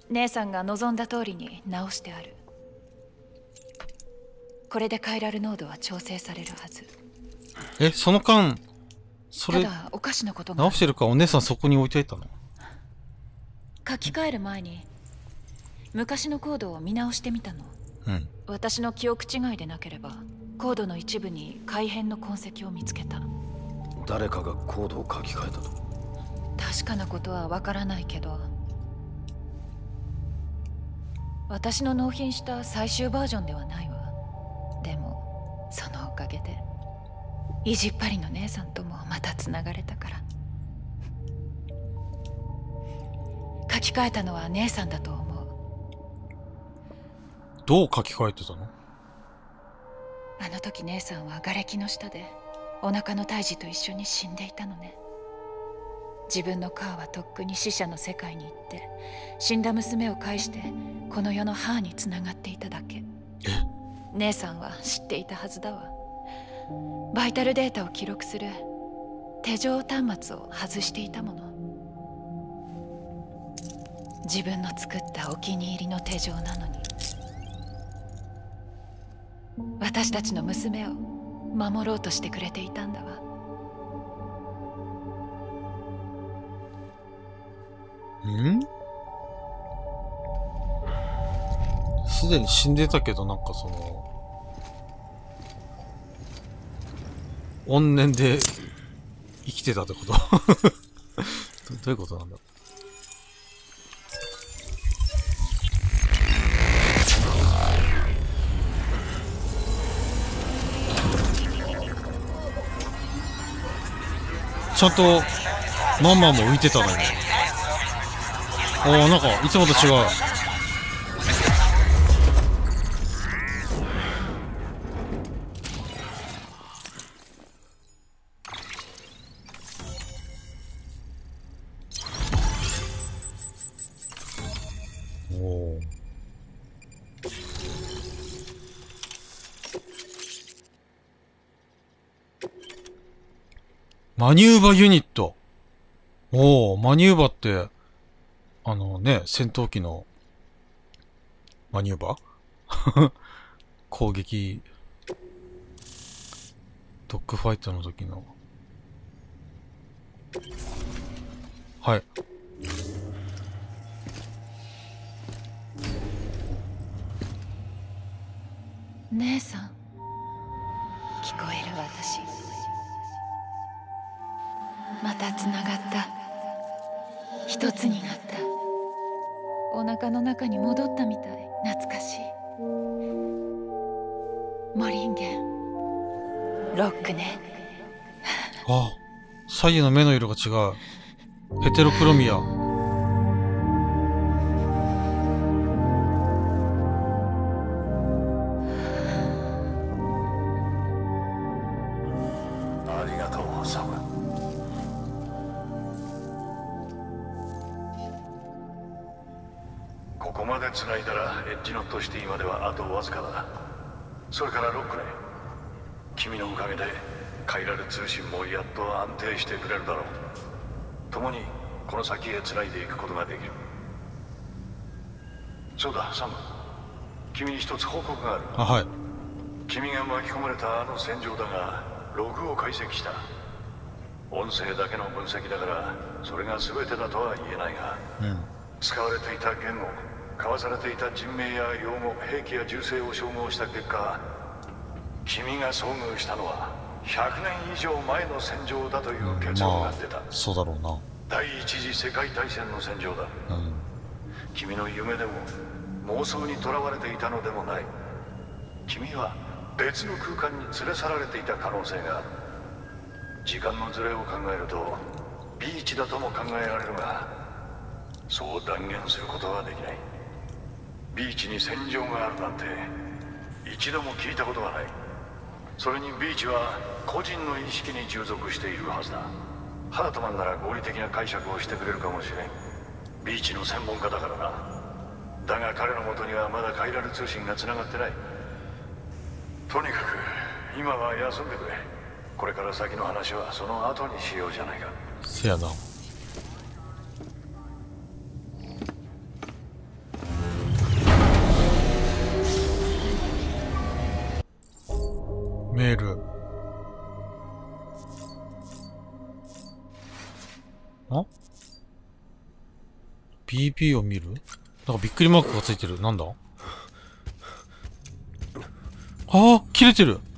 姉さんが望んだ通りに直してある。これでカイラル濃度は調整されるはず。 その間それただおかしなことが直してるかお姉さんそこに置いといたの？ 書き換える前に昔のコードを見直してみたの。私の記憶違いでなければコードの一部に改変の痕跡を見つけた。 誰かがコードを書き換えたと？ 確かなことはわからないけど、私の納品した最終バージョンではないわ。でもそのおかげで意地っ張りの姉さんともまたつながれたから。書き換えたのは姉さんだと思う。 どう書き換えてたの？ あの時姉さんは瓦礫の下でお腹の胎児と一緒に死んでいたのね。自分の母はとっくに死者の世界に行って死んだ娘を介してこの世の母につながっていただけ。姉さんは知っていたはずだわ。バイタルデータを記録する手錠端末を外していたもの。自分の作ったお気に入りの手錠なのに。私たちの娘を守ろうとしてくれていたんだわ。 すでに死んでたけど、なんかその怨念で生きてたってこと？どういうことなんだ？ちゃんとマンマンも浮いてたのに。なんかいつもと違う。マニューバユニット。マニューバって、戦闘機のマニューバ攻撃、ドッグファイトの時の。はい。 姉さん、聞こえる私。またつながった。一つになった。お腹の中に戻ったみたい。懐かしい。モリンゲンロックね。 左右の目の色が違う。ヘテロクロミア。 ありがとう、サム。 ここまで繋いだらエッジノットシティまではあとわずかだ。それからロックね、君のおかげでカイラル通信もやっと安定してくれるだろう。共にこの先へ繋いでいくことができる。そうだ、サム、君に一つ報告がある。 はい。 君が巻き込まれたあの戦場だが、ログを解析した。音声だけの分析だからそれが全てだとは言えないが、使われていた言語、交わされていた人名や用語、兵器や銃声を照合した結果、君が遭遇したのは100年以上前の戦場だという結論が出た。 そうだろうな。 第一次世界大戦の戦場だ。君の夢でも妄想にとらわれていたのでもない。君は別の空間に連れ去られていた可能性がある。時間のズレを考えるとビーチだとも考えられるが、そう断言することはできない。ビーチに戦場があるなんて一度も聞いたことがない。それにビーチは個人の意識に従属しているはずだ。ハートマンなら合理的な解釈をしてくれるかもしれん。ビーチの専門家だからな。だが彼のもとにはまだカイラル通信が繋がってない。とにかく今は休んでくれ。これから先の話はその後にしようじゃないか。 せやな。 あ ?BB を見る？なんかびっくりマークがついてる。なんだ？ああ、切れてる。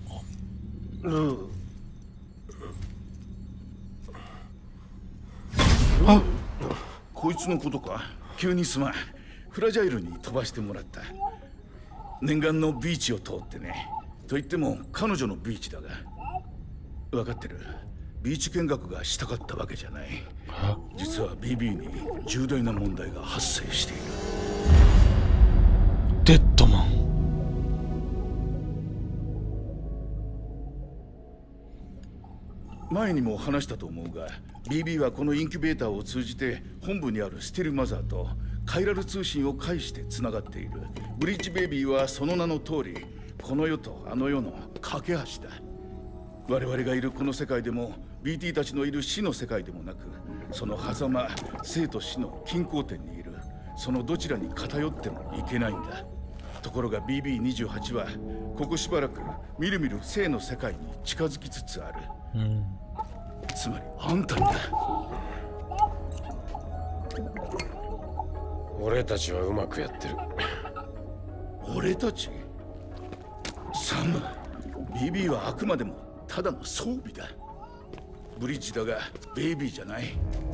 あ、 こいつのことか。急にすまん。フラジャイルに飛ばしてもらった。念願のビーチを通ってね。と言っても彼女のビーチだが。分かってる。ビーチ見学がしたかったわけじゃない。実は BB に重大な問題が発生している。 デッドマン。 前にも話したと思うが、 BB はこのインキュベーターを通じて本部にあるスティルマザーとカイラル通信を介してつながっている。ブリッジベイビーはその名の通り、この世とあの世の架け橋だ。我々がいるこの世界でも BT たちのいる死の世界でもなく、その狭間、生と死の均衡点にいる。そのどちらに偏ってもいけないんだ。ところが BB28 はここしばらくみるみる生の世界に近づきつつある。つまりあんたにだ。 俺たちはうまくやってる。 俺たち？サム、 BB はあくまでもただの装備だ。ブリッジだがベイビーじゃない。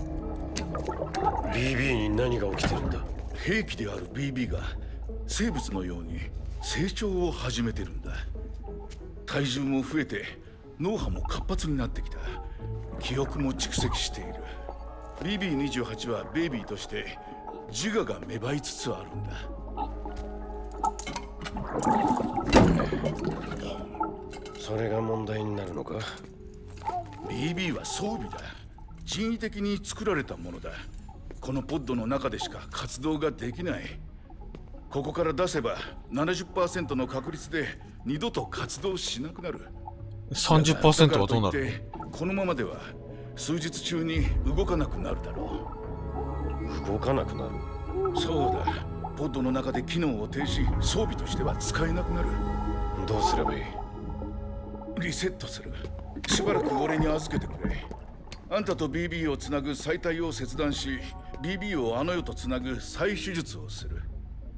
BB に何が起きてるんだ？ 兵器である BB が生物のように成長を始めてるんだ。体重も増えて脳波も活発になってきた。記憶も蓄積している。 BB28 はベイビーとして自我が芽生えつつあるんだ。 それが問題になるのか？ BB は装備だ。人為的に作られたものだ。このポッドの中でしか活動ができない。ここから出せば 70% の確率で二度と活動しなくなる。 30% はどうなる？ このままでは数日中に動かなくなるだろう。動かなくなる？ そうだ。ポッドの中で機能を停止、装備としては使えなくなる。 どうすればいい？ リセットする。しばらく俺に預けてくれ。あんたと BB をつなぐ再体を切断し、 BB をあの世とつなぐ再手術をする。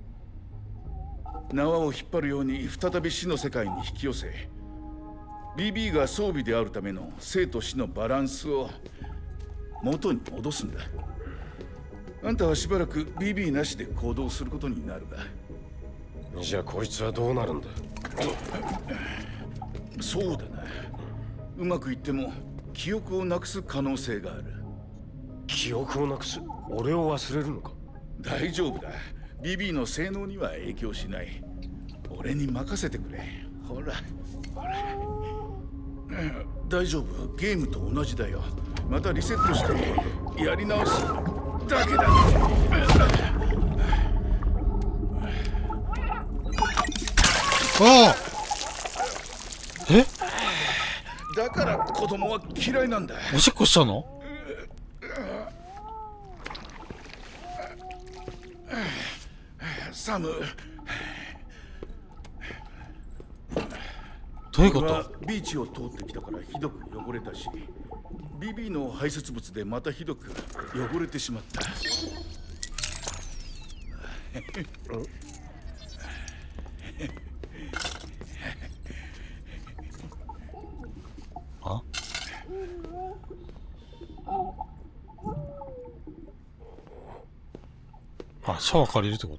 縄を引っ張るように再び死の世界に引き寄せ、 BB が装備であるための生と死のバランスを元に戻すんだ。あんたはしばらく BB なしで行動することになるが。 じゃあこいつはどうなるんだ？ そうだな。うまくいっても記憶をなくす可能性がある。 記憶をなくす？俺を忘れるのか？ 大丈夫だ。 BB の性能には影響しない。俺に任せてくれ。ほらほら。大丈夫。ゲームと同じだよ。またリセットしてやり直すだけだ。 ああ、え？ だから子供は嫌いなんだ。 おしっこしたの？ サム、 どういうこと？ ビーチを通ってきたからひどく汚れたし、 BB の排泄物でまたひどく汚れてしまった。 あ？あ、シャワー借りるってこと？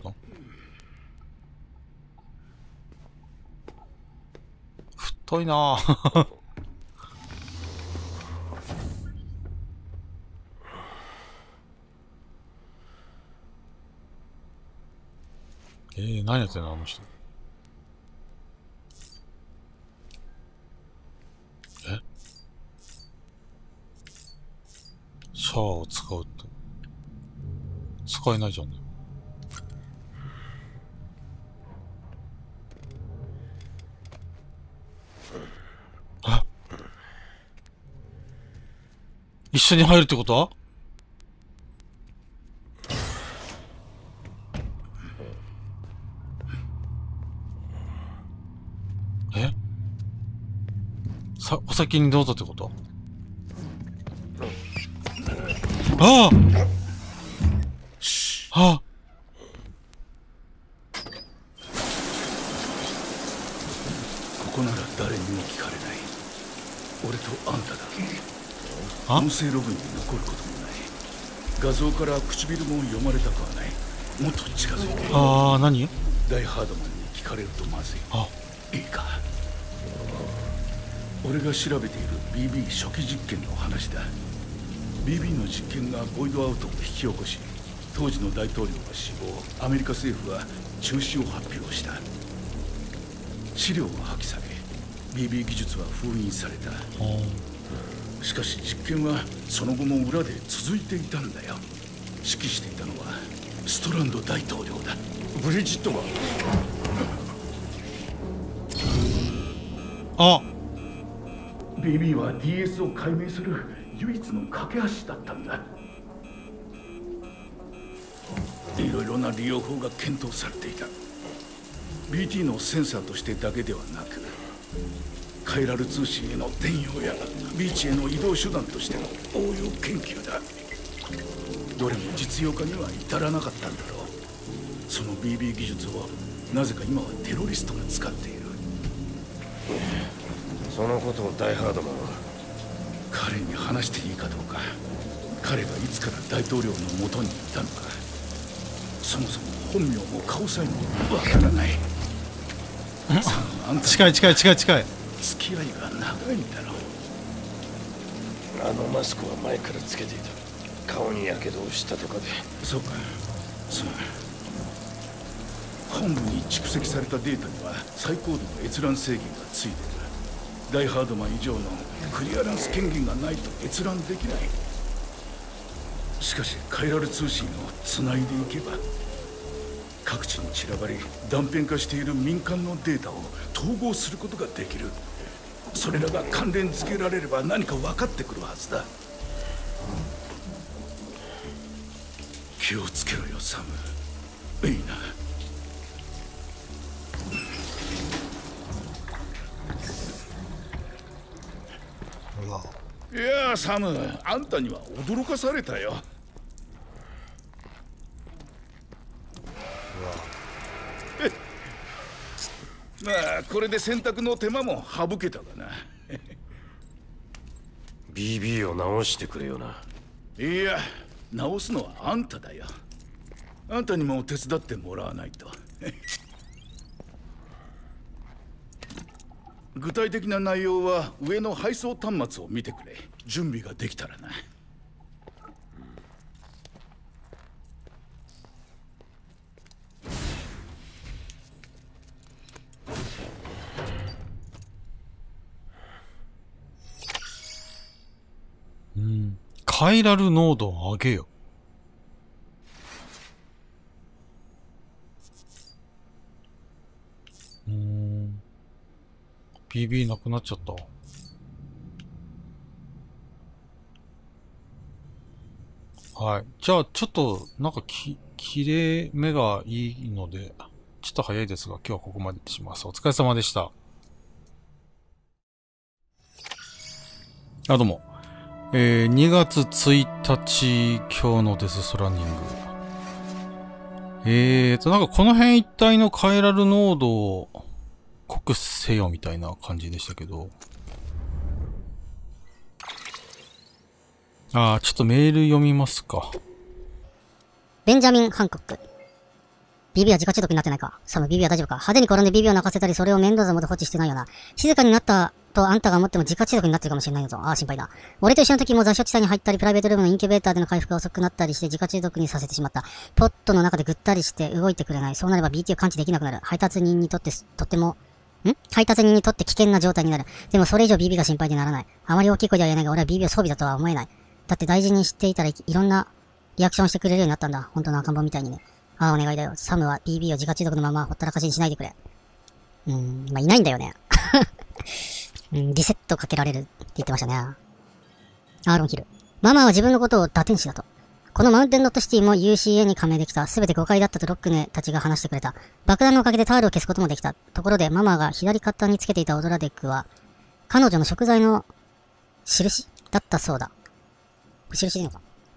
太いなぁ。何やってんのあの人。シャワーを使うって使えないじゃんね。あ、一緒に入るってことは？お先にどうぞってこと？ あシああここなら誰にも聞かれない。俺とあんただけ。 あ音声ログに残ることもない。画像から唇も読まれたくはない。もっと近づいて。 ああ、何？ ダイハードマンに聞かれるとまずい。 あ、 いいか。俺が調べている BB 初期実験の話だ。 BB の実験がボイドアウトを引き起こし、当時の大統領が死亡、アメリカ政府は中止を発表した。資料は破棄され、 BB 技術は封印された。しかし実験はその後も裏で続いていたんだよ。指揮していたのはストランド大統領だ。 ブリジットマン。 あ、 BB は DS を解明する唯一の架け橋だったんだ。いろいろな利用法が検討されていた。 BT のセンサーとしてだけではなく、カイラル通信への転用やビーチへの移動手段としての応用研究だ。どれも実用化には至らなかったんだろう。その BB 技術をなぜか今はテロリストが使っている。 そのことをダイハードマンは。 彼に話していいかどうか。彼がいつから大統領のもとにいたのか、そもそも本名も顔さえもわからない。さあ、あんた近い近い近い近い。 付き合いが長いんだろう。 あのマスクは前からつけていた。顔にやけどをしたとかで。 そうか。そう。本部に蓄積されたデータには最高度の閲覧制限がついてる。ダイハードマン以上のクリアランス権限がないと閲覧できない。しかしカイラル通信をつないでいけば、各地に散らばり断片化している民間のデータを統合することができる。それらが関連付けられれば何か分かってくるはずだ。気をつけろよサム。いいな。いやサム、あんたには驚かされたよ。まあこれで洗濯の手間も省けたかな。 BB を直してくれよな。 いや、直すのはあんただよ。あんたにも手伝ってもらわないと。具体的な内容は上の配送端末を見てくれ。準備ができたらな。 カイラル濃度を上げよ。BB なくなっちゃった。はい。じゃあ、ちょっと、なんか切れ目がいいので、ちょっと早いですが、今日はここまでにします。お疲れ様でした。あ、どうも。2月1日、今日のデスストランディング。なんかこの辺一帯のカイラル濃度を濃くせよみたいな感じでしたけど。ちょっとメール読みますか。 ベンジャミン・ハンコック。BB は自家中毒になってないか。サム、BB は大丈夫か。派手に転んで BB を泣かせたり、それを面倒ざまで放置してないよな。静かになったとあんたが思っても自家中毒になってるかもしれないぞ。心配だ。俺と一緒の時も座所地帯に入ったり、プライベートルームのインキュベーターでの回復が遅くなったりして自家中毒にさせてしまった。ポットの中でぐったりして動いてくれない。そうなれば BT を感知できなくなる。配達人にとって危険な状態になる。でもそれ以上 BB が心配でならない。あまり大きい声では言えないが、俺は BB を装備だとは思えない。だって大事にしていたらいろんなリアクションしてくれるようになったんだ。本当の赤ん坊みたいにね。お願いだよ。サムは BB を自家中毒のままほったらかしにしないでくれ。いないんだよね。リセットかけられるって言ってましたね。アーロンヒル。ママは自分のことを打天使だと。このマウンテンノットシティも UCA に加盟できた。すべて誤解だったとロックネたちが話してくれた。爆弾のおかげでタールを消すこともできた。ところでママが左肩につけていたオドラデックは、彼女の食材の印だったそうだ。印でいいのか。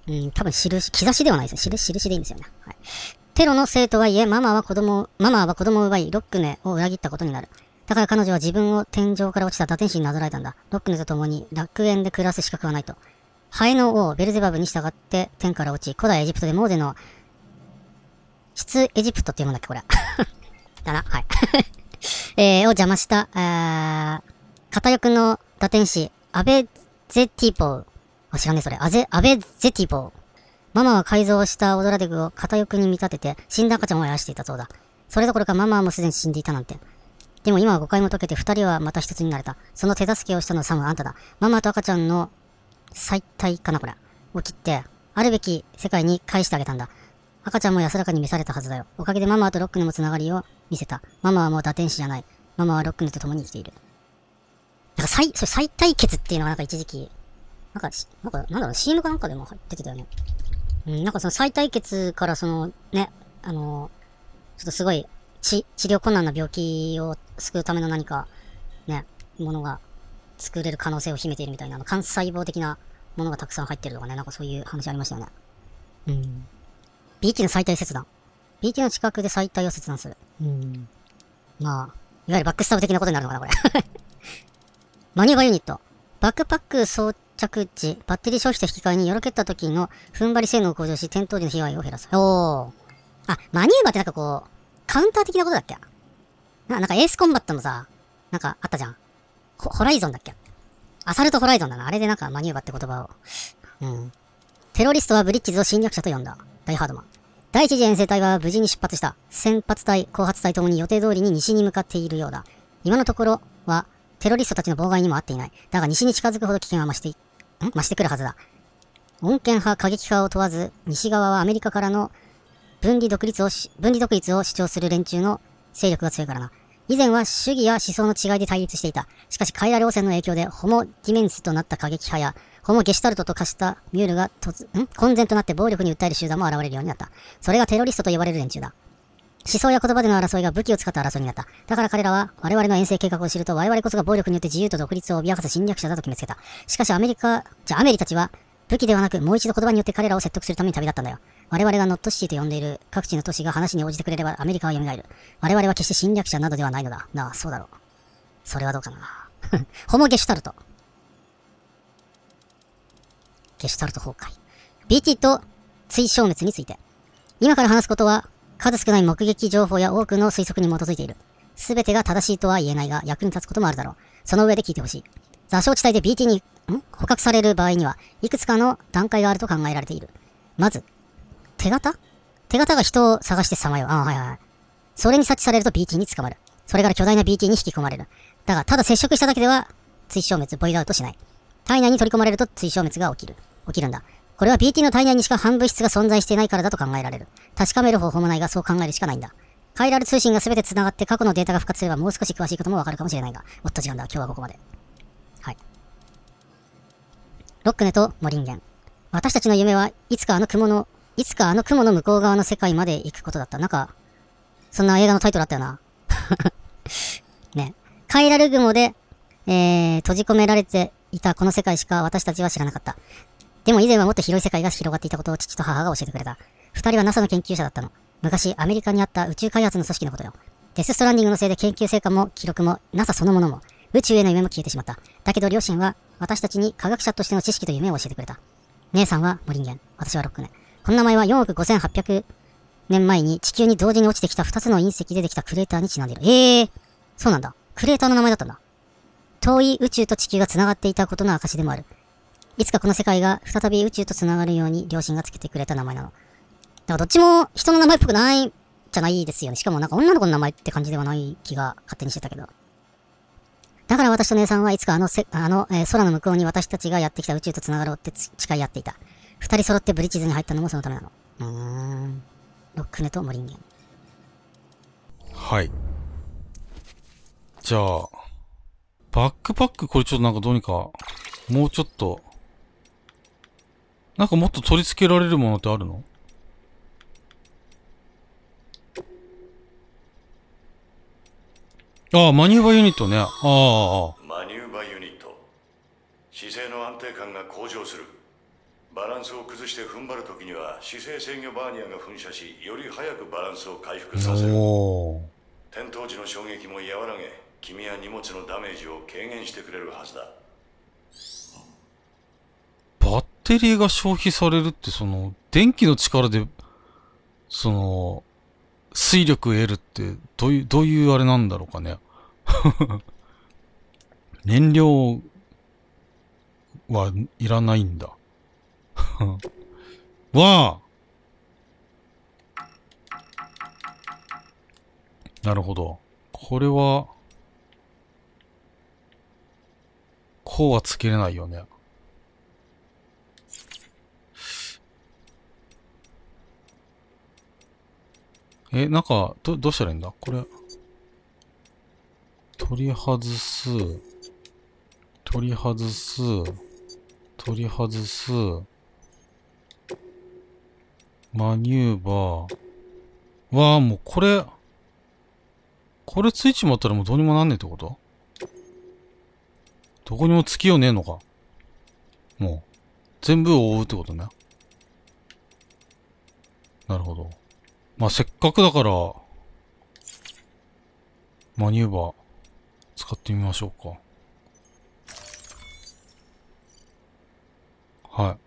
多分兆しではないですよ。印でいいんですよね。はい。テロのせいとはいえ、ママは子供を奪い、ロックネを裏切ったことになる。だから彼女は自分を天井から落ちた堕天使になぞらえたんだ。ロックネと共に楽園で暮らす資格はないと。ハエの王、ベルゼバブに従って天から落ち、古代エジプトでモーゼの、出エジプトって読むんだっけ、これ。だな、はい。を邪魔した、片翼の堕天使、アベゼティポー。知らねえそれ。アベゼティポー。ママは改造したオドラデグを片翼に見立てて、死んだ赤ちゃんをやらしていたそうだ。それどころかママはもうすでに死んでいたなんて。でも今は誤解も解けて二人はまた一つになれた。その手助けをしたのはサム、あんただ。ママと赤ちゃんの再退かなこれ。を切って、あるべき世界に返してあげたんだ。赤ちゃんも安らかに召されたはずだよ。おかげでママとロックネもつながりを見せた。ママはもう堕天使じゃない。ママはロックネと共に生きている。なんか再対決っていうのがなんか一時期、なんだろう、CM かなんかでも出てたよね。なんかその再対決からそのね、ちょっとすごい治療困難な病気を救うための何かね、ものが作れる可能性を秘めているみたいな、幹細胞的なものがたくさん入ってるとかね、なんかそういう話ありましたよね。BT の再退切断。BT の近くで再退を切断する。まあ、いわゆるバックスタブ的なことになるのかな、これ。マニューバーユニット。バックパック装着時、バッテリー消費と引き換えによろけった時の踏ん張り性能を向上し、転倒時の被害を減らす。マニューバーってなんかこう、カウンター的なことだっけ？なんかエースコンバットのさ、なんかあったじゃん。ホライゾンだっけ？アサルトホライゾンだな。あれでなんかマニューバーって言葉を。テロリストはブリッジズを侵略者と呼んだ。ダイハードマン。第一次遠征隊は無事に出発した。先発隊、後発隊ともに予定通りに西に向かっているようだ。今のところは、テロリストたちの妨害にも遭っていない。だが西に近づくほど危険は増してくるはずだ。穏健派、過激派を問わず、西側はアメリカからの分離独立を主張する連中の勢力が強いからな。以前は主義や思想の違いで対立していた。しかし、カイラル汚染の影響で、ホモ・ディメンスとなった過激派や、ホモ・ゲシュタルトと化したミュールが混然となって暴力に訴える集団も現れるようになった。それがテロリストと呼ばれる連中だ。思想や言葉での争いが武器を使った争いになった。だから彼らは我々の遠征計画を知ると我々こそが暴力によって自由と独立を脅かす侵略者だと決めつけた。しかしアメリたちは武器ではなくもう一度言葉によって彼らを説得するために旅立ったんだよ。我々がノットシティと呼んでいる各地の都市が話に応じてくれればアメリカは蘇る。我々は決して侵略者などではないのだ。なあ、そうだろう。それはどうかな。ホモゲシュタルト。ゲシュタルト崩壊。BT と追消滅について。今から話すことは数少ない目撃情報や多くの推測に基づいている。すべてが正しいとは言えないが役に立つこともあるだろう。その上で聞いてほしい。座礁地帯で BT に捕獲される場合にはいくつかの段階があると考えられている。まず、手形が人を探してさまよう。それに察知されると BT に捕まる。それから巨大な BT に引き込まれる。だが、ただ接触しただけでは追消滅、ボイドアウトしない。体内に取り込まれると追消滅が起きるんだ。これは BT の体内にしか反物質が存在していないからだと考えられる。確かめる方法もないが、そう考えるしかないんだ。カイラル通信が全て繋がって過去のデータが復活すればもう少し詳しいこともわかるかもしれないが。時間だ。今日はここまで。はい。ロックネとモリンゲン。私たちの夢はいつかあの雲の向こう側の世界まで行くことだった。なんか、そんな映画のタイトルあったよな。ね。カイラル雲で、閉じ込められていたこの世界しか私たちは知らなかった。でも以前はもっと広い世界が広がっていたことを父と母が教えてくれた。二人は NASA の研究者だったの。昔アメリカにあった宇宙開発の組織のことよ。デスストランディングのせいで研究成果も記録も NASA そのものも宇宙への夢も消えてしまった。だけど両親は私たちに科学者としての知識と夢を教えてくれた。姉さんはモリンゲン、私はロックネ。この名前は4億5800年前に地球に同時に落ちてきた2つの隕石でできたクレーターにちなんでいる。そうなんだ。クレーターの名前だったんだ。遠い宇宙と地球が繋がっていたことの証でもある。いつかこの世界が再び宇宙と繋がるように両親がつけてくれた名前なの。だからどっちも人の名前っぽくないじゃないですよね。しかもなんか女の子の名前って感じではない気が勝手にしてたけど。だから私と姉さんはいつか空の向こうに私たちがやってきた宇宙と繋がろうって誓い合っていた。二人揃ってブリッジズに入ったのもそのためなの。ロックネとモリンゲン。 はい。じゃあ、バックパックこれちょっとなんかどうにか、もうちょっと、なんかもっと取り付けられるものってあるの？ああ、マニューバーユニットね。 マニューバーユニット。姿勢の安定感が向上する。 バランスを崩して踏ん張るときには姿勢制御バーニアが噴射し、より早くバランスを回復させる。 おー。 転倒時の衝撃も和らげ、君や荷物のダメージを軽減してくれるはずだ。 バッテリーが消費されるって、電気の力で、水力得るって、どういうあれなんだろうかね。燃料はいらないんだ。わあ、なるほど。これは、こうはつけれないよね。なんか、どうしたらいいんだこれ。取り外す。取り外す。取り外す。マニューバー。わあ、もうこれついちまったらもうどうにもなんねえってこと？どこにもつきようねえのか。もう、全部を覆うってことね。なるほど。まあ、せっかくだから、マニューバー、使ってみましょうか。はい。